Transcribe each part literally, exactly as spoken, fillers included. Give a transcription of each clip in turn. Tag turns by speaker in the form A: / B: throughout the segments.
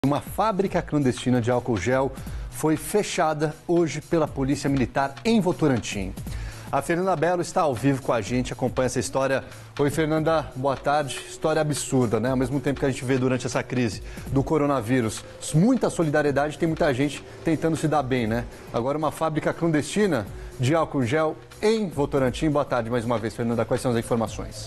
A: Uma fábrica clandestina de álcool gel foi fechada hoje pela Polícia Militar em Votorantim. A Fernanda Belo está ao vivo com a gente, acompanha essa história. Oi, Fernanda, boa tarde. História absurda, né? Ao mesmo tempo que a gente vê durante essa crise do coronavírus muita solidariedade, tem muita gente tentando se dar bem, né? Agora uma fábrica clandestina de álcool gel em Votorantim. Boa tarde mais uma vez, Fernanda. Quais são as informações?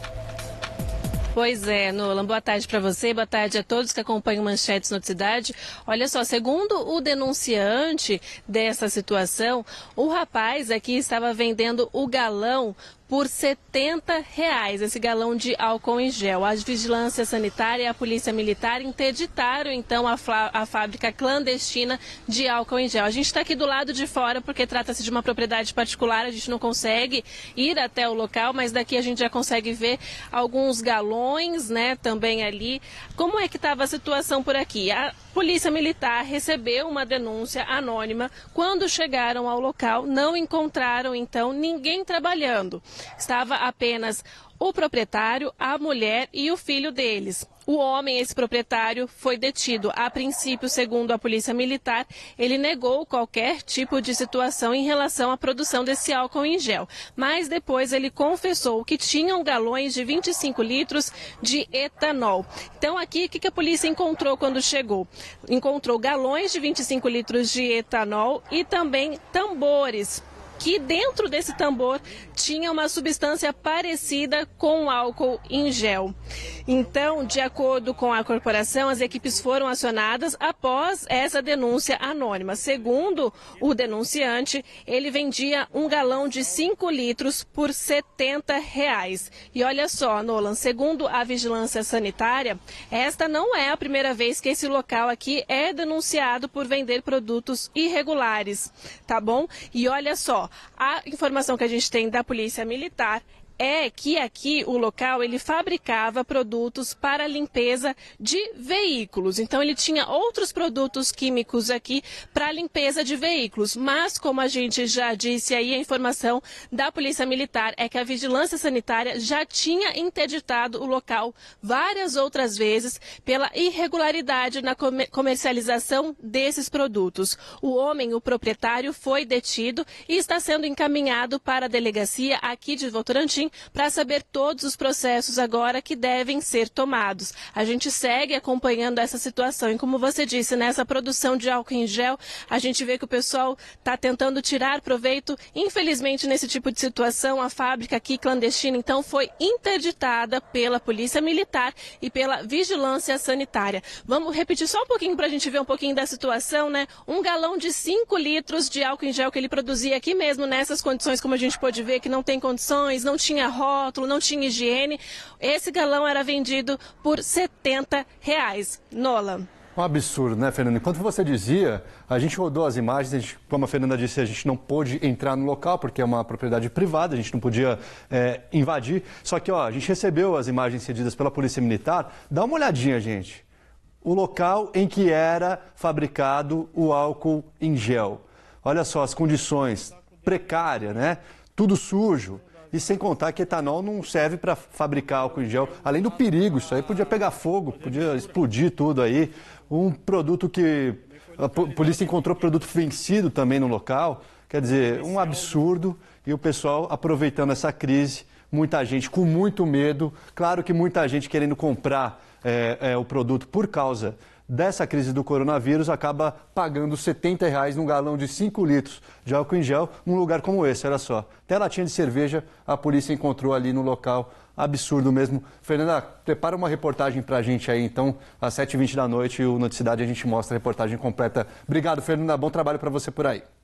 B: Pois é, Nolan, boa tarde para você, boa tarde a todos que acompanham Manchetes Noticidade. Olha só, segundo o denunciante dessa situação, o rapaz aqui estava vendendo o galão por setenta reais, esse galão de álcool em gel. A Vigilância Sanitária e a Polícia Militar interditaram, então, a, a fábrica clandestina de álcool em gel. A gente está aqui do lado de fora porque trata-se de uma propriedade particular, a gente não consegue ir até o local, mas daqui a gente já consegue ver alguns galões, né, também ali. Como é que estava a situação por aqui? A Polícia Militar recebeu uma denúncia anônima. Quando chegaram ao local, não encontraram, então, ninguém trabalhando. Estava apenas o proprietário, a mulher e o filho deles. O homem, esse proprietário, foi detido. A princípio, segundo a Polícia Militar, ele negou qualquer tipo de situação em relação à produção desse álcool em gel. Mas depois ele confessou que tinham galões de vinte e cinco litros de etanol. Então aqui, o que a polícia encontrou quando chegou? Encontrou galões de vinte e cinco litros de etanol e também tambores, que dentro desse tambor tinha uma substância parecida com álcool em gel. Então, de acordo com a corporação, as equipes foram acionadas após essa denúncia anônima. Segundo o denunciante, ele vendia um galão de cinco litros por setenta reais. E olha só, Nolan, segundo a Vigilância Sanitária, esta não é a primeira vez que esse local aqui é denunciado por vender produtos irregulares, tá bom? E olha só, a informação que a gente tem da Polícia Militar é que aqui o local ele fabricava produtos para limpeza de veículos. Então ele tinha outros produtos químicos aqui para limpeza de veículos. Mas como a gente já disse aí, a informação da Polícia Militar é que a Vigilância Sanitária já tinha interditado o local várias outras vezes pela irregularidade na comercialização desses produtos. O homem, o proprietário, foi detido e está sendo encaminhado para a delegacia aqui de Votorantim para saber todos os processos agora que devem ser tomados. A gente segue acompanhando essa situação e, como você disse, nessa produção de álcool em gel, a gente vê que o pessoal está tentando tirar proveito. Infelizmente, nesse tipo de situação, a fábrica aqui clandestina, então, foi interditada pela Polícia Militar e pela Vigilância Sanitária. Vamos repetir só um pouquinho para a gente ver um pouquinho da situação, né? Um galão de cinco litros de álcool em gel que ele produzia aqui mesmo, nessas condições, como a gente pode ver, que não tem condições, não tinha rótulo, não tinha higiene. Esse galão era vendido por setenta reais. Nola.
A: Um absurdo, né, Fernanda? Enquanto você dizia, a gente rodou as imagens, a gente, como a Fernanda disse, a gente não pôde entrar no local porque é uma propriedade privada, a gente não podia é, invadir. Só que, ó, a gente recebeu as imagens cedidas pela Polícia Militar. Dá uma olhadinha, gente. O local em que era fabricado o álcool em gel. Olha só as condições precárias, né? Tudo sujo. E sem contar que etanol não serve para fabricar álcool em gel. Além do perigo, isso aí podia pegar fogo, podia explodir tudo aí. Um produto que a polícia encontrou produto vencido também no local. Quer dizer, um absurdo. E o pessoal aproveitando essa crise, muita gente com muito medo. Claro que muita gente querendo comprar é, é, o produto por causa dessa crise do coronavírus, acaba pagando setenta reais num galão de cinco litros de álcool em gel num lugar como esse, olha só. Até latinha de cerveja a polícia encontrou ali no local. Absurdo mesmo. Fernanda, prepara uma reportagem pra gente aí, então, às sete e vinte da noite, o Noticidade a gente mostra a reportagem completa. Obrigado, Fernanda. Bom trabalho para você por aí.